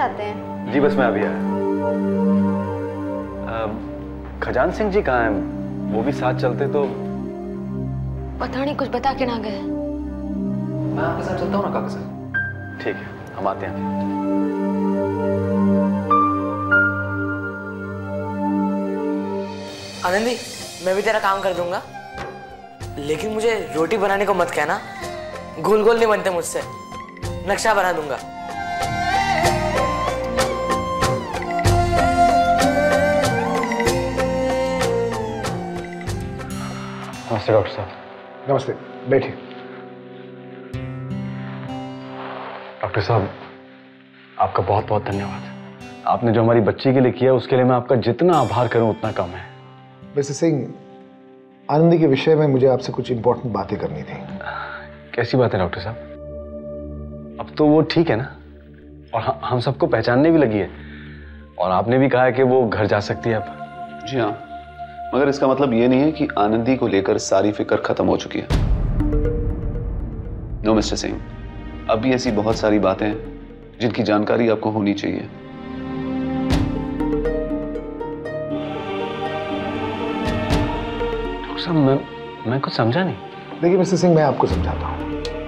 चाहते हैं? जी बस मैं अभी आया। खजान सिंह जी कहाँ हैं? वो भी साथ चलते तो। पता नहीं, कुछ बता के ना गए। मैं आपके साथ चलता हूँ ना काका साहब। ठीक है, हम आते हैं। आनंदी, मैं भी तेरा काम कर दूंगा, लेकिन मुझे रोटी बनाने को मत कहना। गोल गोल नहीं बनते मुझसे, नक्शा बना दूंगा। नमस्ते डॉक्टर साहब। नमस्ते, बैठिए। डॉक्टर साहब, आपका बहुत बहुत धन्यवाद। आपने जो हमारी बच्ची के लिए किया उसके लिए मैं आपका जितना आभार करूं उतना कम है। मिस्टर सिंह, आनंदी के विषय में मुझे आपसे कुछ इंपॉर्टेंट बातें करनी थी। कैसी बात है डॉक्टर साहब? अब तो वो ठीक है ना, और हम सबको पहचानने भी लगी है, और आपने भी कहा है कि वो घर जा सकती है अब। जी हाँ, मगर इसका मतलब ये नहीं है कि आनंदी को लेकर सारी फिक्र खत्म हो चुकी है। नो मिस्टर सिंह, अभी ऐसी बहुत सारी बातें हैं जिनकी जानकारी आपको होनी चाहिए। डॉक्टर साहब, मैं कुछ समझा नहीं। देखिए मिस्टर सिंह, मैं आपको समझाता हूँ।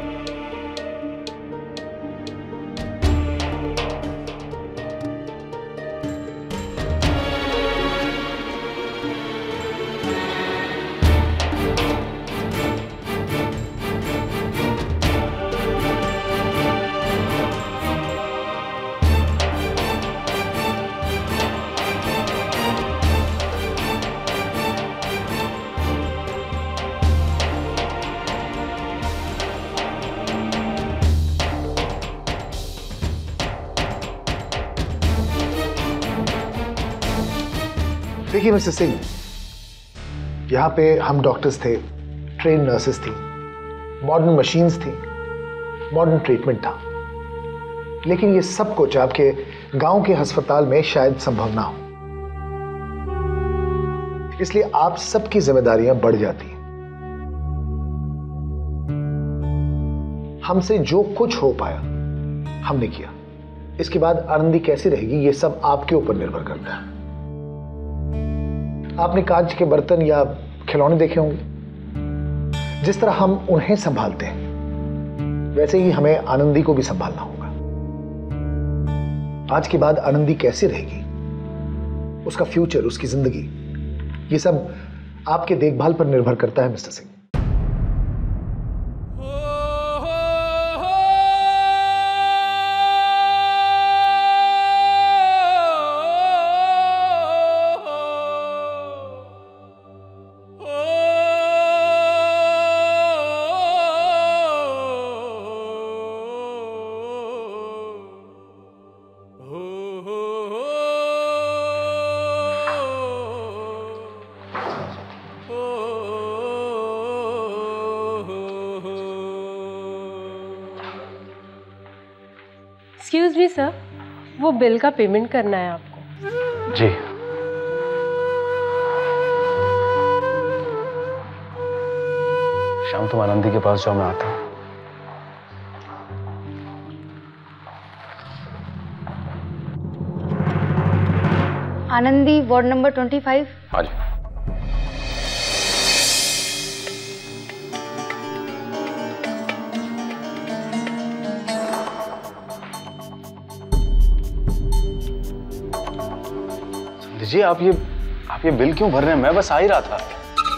देखिए मिस्टर सिंह, यहाँ पे हम डॉक्टर्स थे, ट्रेन नर्सेस थी, मॉडर्न मशीन्स थी, मॉडर्न ट्रीटमेंट था, लेकिन ये सब कुछ आपके गांव के अस्पताल में शायद संभव ना हो। इसलिए आप सबकी जिम्मेदारियां बढ़ जाती हैं। हमसे जो कुछ हो पाया हमने किया। इसके बाद आनंदी कैसी रहेगी ये सब आपके ऊपर निर्भर करता है। आपने कांच के बर्तन या खिलौने देखे होंगे, जिस तरह हम उन्हें संभालते हैं वैसे ही हमें आनंदी को भी संभालना होगा। आज के बाद आनंदी कैसी रहेगी, उसका फ्यूचर, उसकी जिंदगी, ये सब आपके देखभाल पर निर्भर करता है mister Singh. Excuse me sir, वो बिल का पेमेंट करना है आपको। जी। शाम तुम आनंदी के पास जाओ, मैं आता हूँ। Anandi, ward number 25। हाँ जी। जी आप ये बिल क्यों भर रहे हैं? मैं बस आ ही रहा था।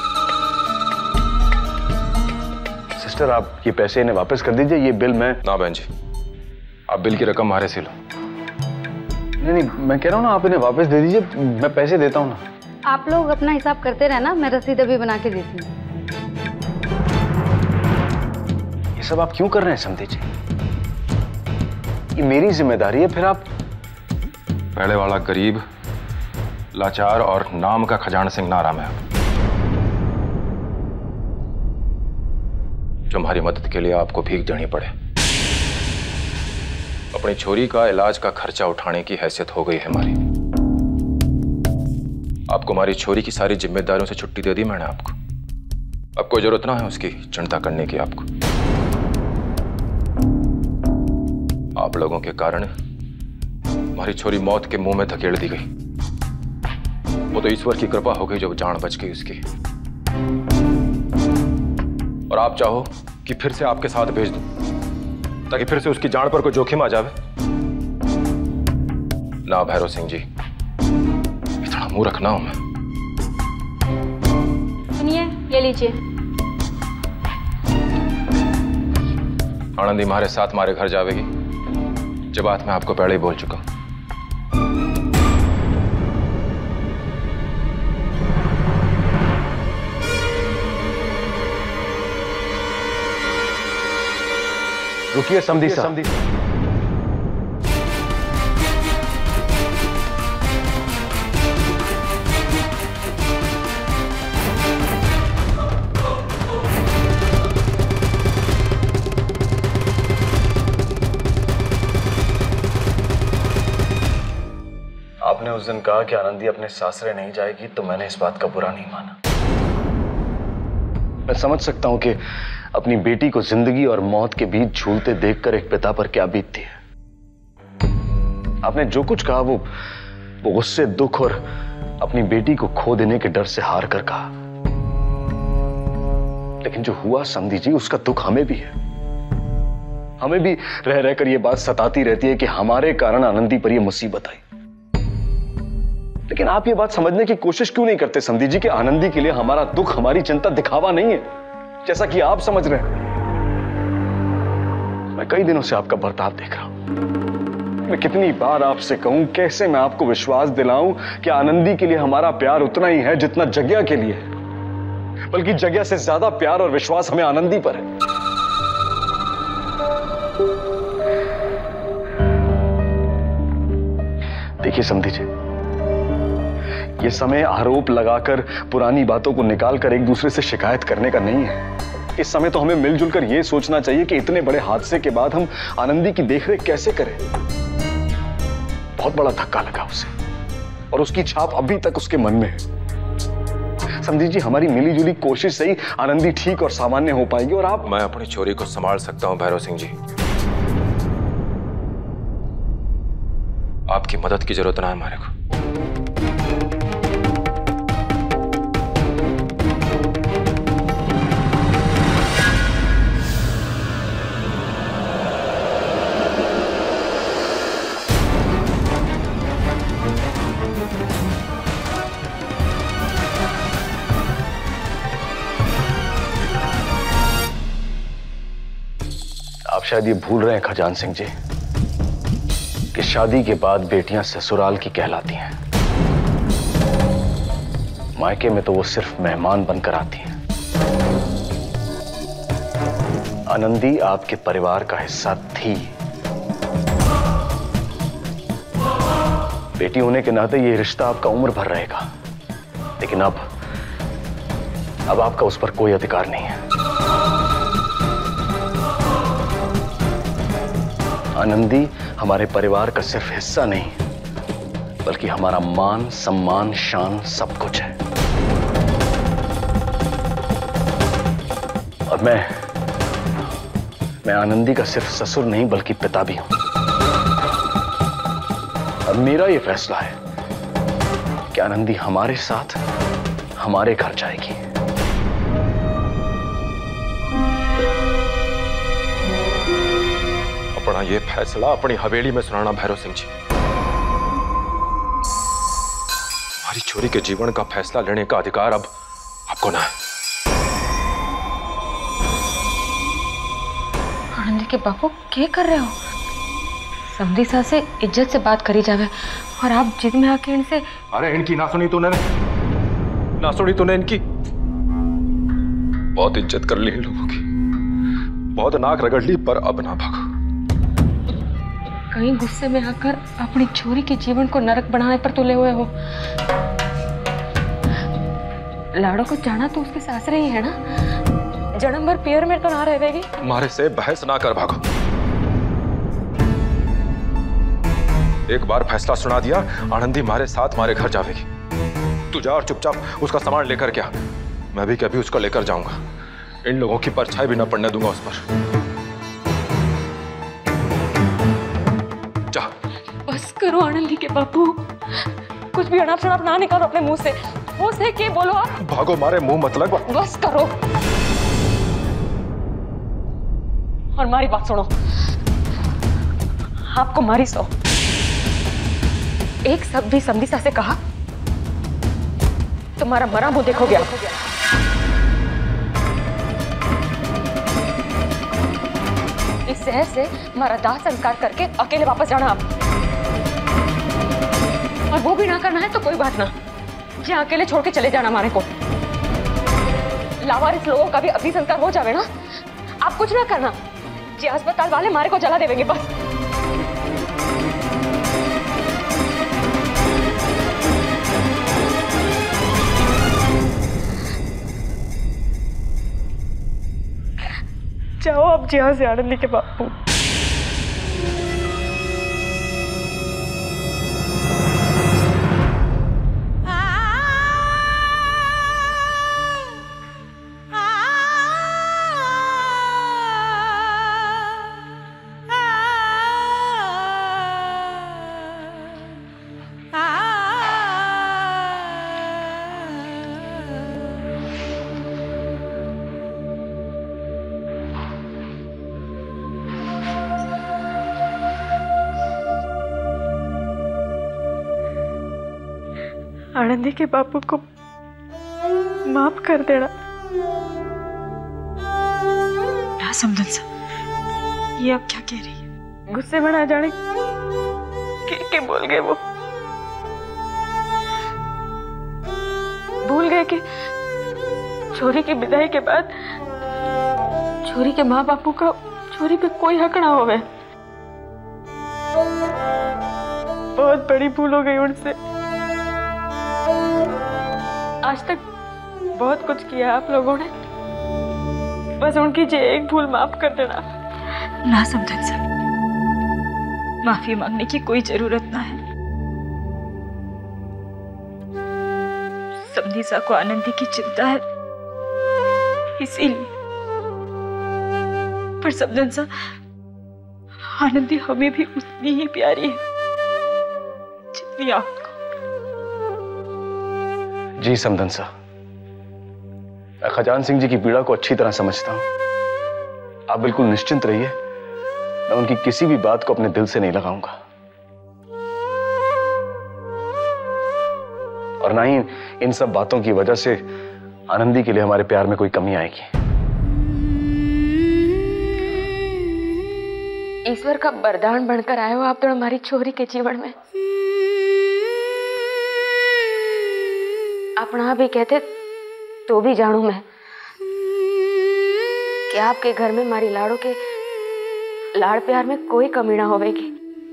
सिस्टर, आप ये पैसे इन्हें वापस कर दीजिए, ये बिल मैं। ना बहन जी, आप बिल की रकम हमारे से लो। नहीं, मैं कह रहा हूँ ना, आप इन्हें वापस दे दीजिए, मैं पैसे देता हूँ ना। आप लोग अपना हिसाब करते रहना, मैं रसीद अभी बना के देती हूँ। ये सब आप क्यों कर रहे हैं समधी जी? ये मेरी जिम्मेदारी है। फिर आप पहले वाला गरीब, लाचार और नाम का खजान सिंह नाराम है जो हमारी मदद के लिए आपको भीख देनी पड़े। अपनी छोरी का इलाज का खर्चा उठाने की हैसियत हो गई है हमारी। आपको हमारी छोरी की सारी जिम्मेदारियों से छुट्टी दे दी मैंने आपको। अब कोई जरूरत ना है उसकी चिंता करने की आपको। आप लोगों के कारण तुम्हारी छोरी मौत के मुंह में धकेल दी गई। वो तो ईश्वर की कृपा हो गई जब जान बच गई उसकी। और आप चाहो कि फिर से आपके साथ भेज दूं ताकि फिर से उसकी जान पर कोई जोखिम आ जावे? ना भैरव सिंह जी, इतना मूर्ख ना हूं मैं। सुनिए, ये लीजिए। आनंदी हमारे साथ हमारे घर जावेगी, जो बात मैं आपको पहले ही बोल चुका हूं। रुकिए समधी साहब। आपने उस दिन कहा कि आनंदी अपने सासरे नहीं जाएगी, तो मैंने इस बात का बुरा नहीं माना। मैं समझ सकता हूं कि अपनी बेटी को जिंदगी और मौत के बीच झूलते देखकर एक पिता पर क्या बीतती है। आपने जो कुछ कहा वो गुस्से, दुख और अपनी बेटी को खो देने के डर से हार कर कहा। लेकिन जो हुआ समधी जी, उसका दुख हमें भी है। हमें भी रह रहकर ये बात सताती रहती है कि हमारे कारण आनंदी पर ये मुसीबत आई। लेकिन आप ये बात समझने की कोशिश क्यों नहीं करते समधी जी कि आनंदी के लिए हमारा दुख, हमारी चिंता दिखावा नहीं है, जैसा कि आप समझ रहे हैं। मैं कई दिनों से आपका बर्ताव देख रहा हूं। मैं कितनी बार आपसे कहूं, कैसे मैं आपको विश्वास दिलाऊं कि आनंदी के लिए हमारा प्यार उतना ही है जितना जग्या के लिए है, बल्कि जग्या से ज्यादा प्यार और विश्वास हमें आनंदी पर है। देखिए समधी जी, ये समय आरोप लगाकर, पुरानी बातों को निकालकर एक दूसरे से शिकायत करने का नहीं है। इस समय तो हमें मिलजुल कर यह सोचना चाहिए कि इतने बड़े हादसे के बाद हम आनंदी की देखरेख कैसे करें। बहुत बड़ा धक्का लगा उसे और उसकी छाप अभी तक उसके मन में है। समझी जी, हमारी मिलीजुली कोशिश से ही आनंदी ठीक और सामान्य हो पाएगी। और आप, मैं अपनी छोरी को संभाल सकता हूं भैरव सिंह जी। आपकी मदद की जरूरत ना है हमारे को। आप शायद ये भूल रहे हैं खजान सिंह जी कि शादी के बाद बेटियां ससुराल की कहलाती हैं। मायके में तो वो सिर्फ मेहमान बनकर आती हैं। आनंदी आपके परिवार का हिस्सा थी। बेटी होने के नाते ये रिश्ता आपका उम्र भर रहेगा, लेकिन अब आपका उस पर कोई अधिकार नहीं है। आनंदी हमारे परिवार का सिर्फ हिस्सा नहीं, बल्कि हमारा मान, सम्मान, शान सब कुछ है। और मैं आनंदी का सिर्फ ससुर नहीं बल्कि पिता भी हूं। और मेरा यह फैसला है कि आनंदी हमारे साथ हमारे घर जाएगी। अपना ये फैसला अपनी हवेली में सुनाना भैरव सिंह जी। हमारी छोरी के जीवन का फैसला लेने का अधिकार अब आपको ना है। आनंदी के बापू क्या कर रहे हो? समधी सा से इज्जत से बात करी जावे और आप जिद में आके इनसे। अरे इनकी ना सुनी तूने, ना सुनी तूने इनकी। बहुत इज्जत कर ली इन लोगों की, बहुत नाक रगड़ ली, पर अब ना भागो। कहीं गुस्से में आकर अपनी छोरी के जीवन को नरक बनाने पर तुले हुए हो। लाड़ो को जाना तो उसके सासरे ही है ना, जन्म भर पियर में तो ना रहेगी। मारे से बहस ना कर भागो। एक बार फैसला सुना दिया, आनंदी हमारे साथ हमारे घर जावेगी। तू जा और चुपचाप उसका सामान लेकर क्या, मैं भी कभी उसको लेकर जाऊंगा। इन लोगों की परछाई भी ना पड़ने दूंगा उस पर। बस कर। करो आनंदी के बापू, कुछ भी अनाप शनाप ना निकालो अपने मुंह से। वो से के बोलो आप। भागो, मारे मुंह मत लग। बस करो और हमारी बात सुनो। आपको मारी सो एक शब्द भी समदीसा से कहा तुम्हारा मरा मुंह देखोगे आप। इस शहर से हमारा दाह संस्कार करके अकेले वापस जाना आप, और वो भी ना करना है तो कोई बात ना, जी अकेले छोड़ के चले जाना हमारे को। लावारिस लोगों का भी अभी संस्कार हो जावे ना, आप कुछ ना करना, जी अस्पताल वाले हमारे को जला देंगे बस। जाओ अब जी से आनंदी के बापू। आनंदी के बापू को माफ कर देना। ना समझन सा, ये अब क्या कह रही है? गुस्से में ना जाने के बोल गए वो, भूल गए कि छोरी की विदाई के बाद छोरी के माँ बापू का छोरी पे कोई हक ना होवे। बहुत बड़ी भूल हो गई उनसे। आज तक बहुत कुछ किया आप लोगों ने, बस उनकी जो एक भूल माफ कर देना। ना समझन सा, माफी मांगने की कोई जरूरत ना है। समदीसा को आनंदी की चिंता है इसीलिए, पर समझन सा आनंदी हमें भी उतनी ही प्यारी है जितनी आपको। जी समदन सा, मैं खजान सिंह जी की पीड़ा को अच्छी तरह समझता हूं। आप बिल्कुल निश्चिंत रहिए, मैं उनकी किसी भी बात को अपने दिल से नहीं लगाऊंगा, और ना ही इन सब बातों की वजह से आनंदी के लिए हमारे प्यार में कोई कमी आएगी। ईश्वर का वरदान बनकर आए हो आप तो हमारी छोरी के जीवन में। अपना भी कहते तो भी जानू मैं कि आपके घर में हमारी लाड़ों के लाड़ प्यार में कोई कमी ना होवेगी।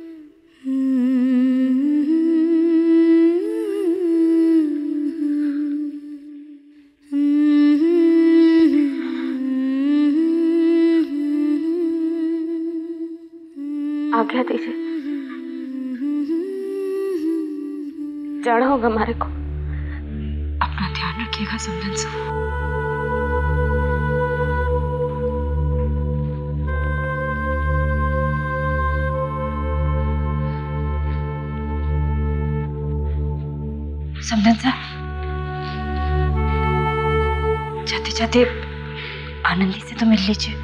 आज्ञा दीजिए, जाना होगा हमारे को। अपना ध्यान रखिएगा समझन सा। समझन सा, जाते जाते आनंदी से तो मिल लीजिए।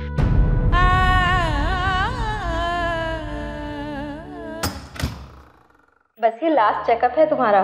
बस ये लास्ट चेकअप है तुम्हारा।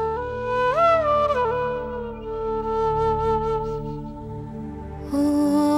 Oh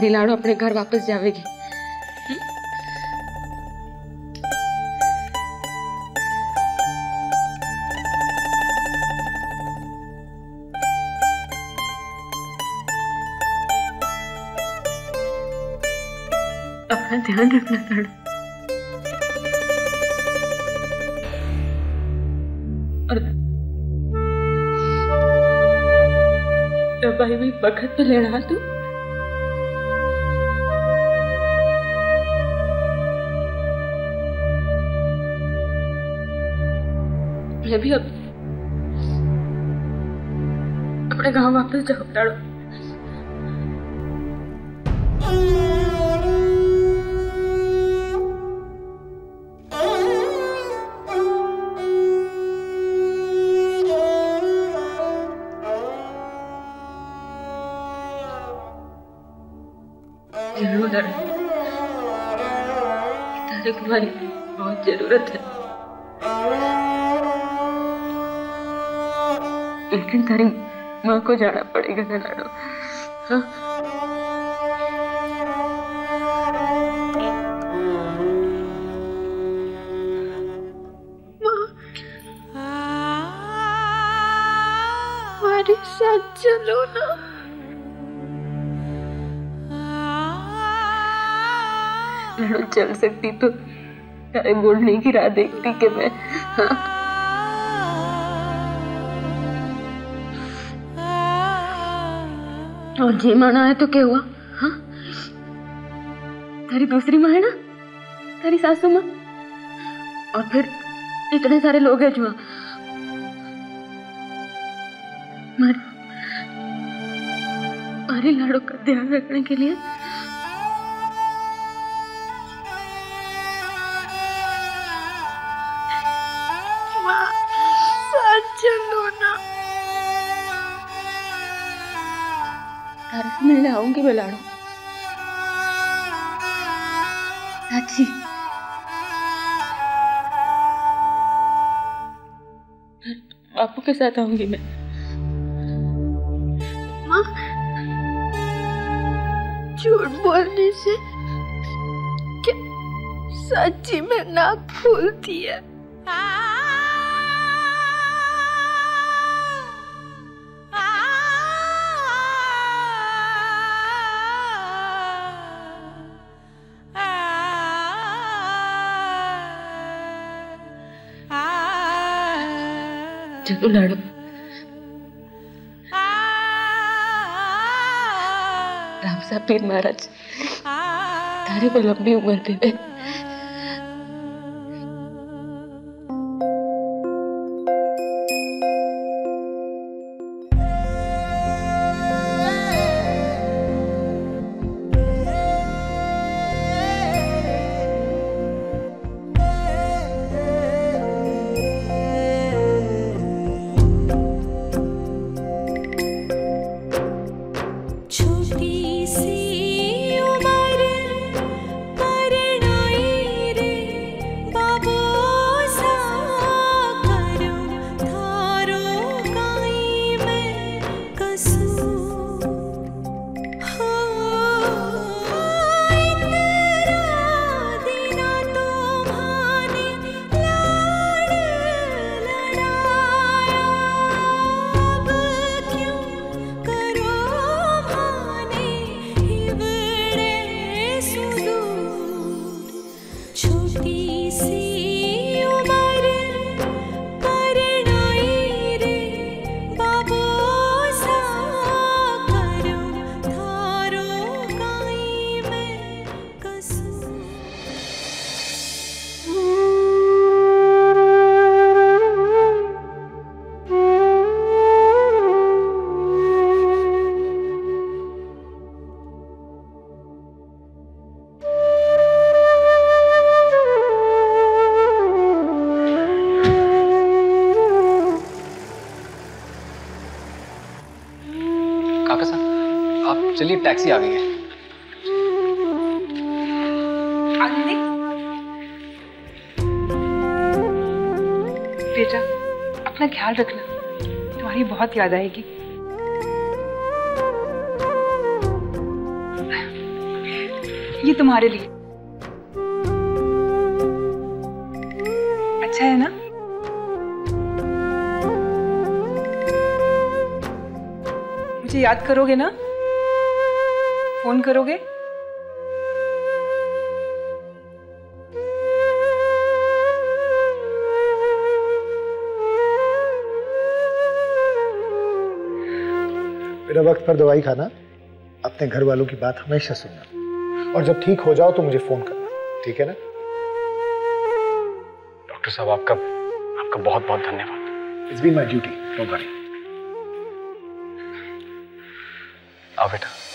तारी लाड़ो अपने घर वापस जावेगी। अपना ध्यान रखना लाड़ो। और दवाई भी वक्त पे लेना तू। मैं भी अब अपने गांव वापस जाऊं लाड़ो। जरूर तारे तुम्हारी बहुत जरूरत है, लेकिन तारी माँ को जाना पड़ेगा ना लाड़ो। हाँ हमारे साथ चलो ना। लड़ो चल सकती तो तारे बोलने की राह देखती कि मैं। हाँ और जी माना है तो क्या हुआ? हाँ तारी दूसरी माँ है ना, तारी सासू माँ, और फिर इतने सारे लोग हैं जो हमारे लाड़ो का ध्यान रखने के लिए। चलो ना, तारे से मिलने आऊंगी मैं लाड़ो, साची। बापू के साथ आऊंगी मैं। माँ झूठ बोलने से क्या सच्ची में नाक फूलती है? चलो लाड़ो, राम साहब पीर महाराज तारे को लंबी उम्र देवे। चलिए टैक्सी आ गई है। आनंदी बेटा अपना ख्याल रखना, तुम्हारी बहुत याद आएगी। ये तुम्हारे लिए। अच्छा है ना? मुझे याद करोगे ना? फोन करोगे? मेरा वक्त पर दवाई खाना, अपने घर वालों की बात हमेशा सुनना, और जब ठीक हो जाओ तो मुझे फोन करना, ठीक है ना? डॉक्टर साहब आपका बहुत बहुत धन्यवाद। It's been my duty, don't worry. आओ बेटा।